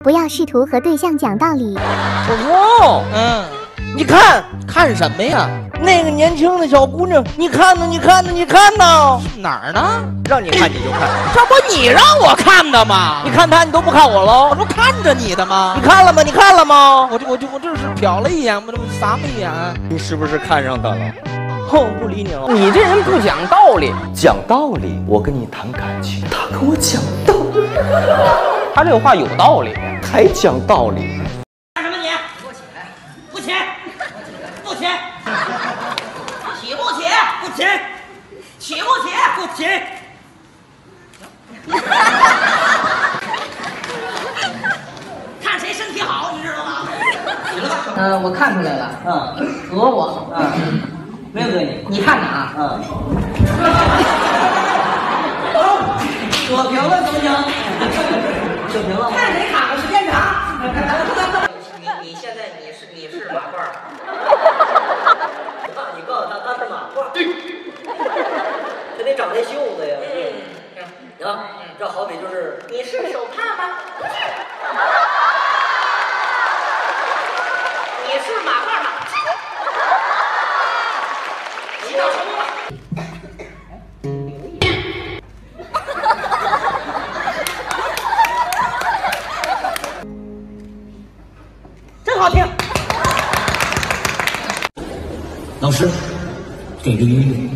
不要试图和对象讲道理。 哦，你看什么呀？那个年轻的小姑娘，你看呢？哪儿呢？让你看你就看，这不你让我看的吗？你看她，你都不看我喽？我不看着你的吗？你看了吗？我这是瞟了一眼，我这不撒了一眼。你是不是看上她了？哼，不理你了。 你这人不讲道理。 讲道理，我跟你谈感情，他跟我讲道理， 他这个话有道理， 还讲道理。 干什么你？给我起来！不起！不起！起不起？不起！起不起？不起！看谁身体好，你知道吗？起了吧？ 我看出来了，讹我， 没有讹你， 你看着啊， 锁屏了行不行？锁屏了，看谁卡的时间长。你现在你是马褂儿，你告诉他是马褂儿，他得长这袖子呀。行，这好比就是你是手帕吗？你是马褂吗？洗澡成功了。真好听。 老师，给个音乐。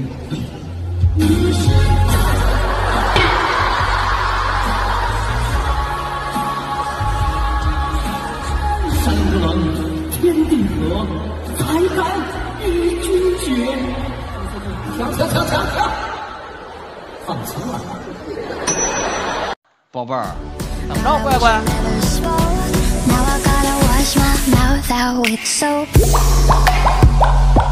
山河冷，天地合，才敢与君绝。强，放松了。 宝贝儿，怎么着，乖乖 Now I gotta wash my mouth out with soap.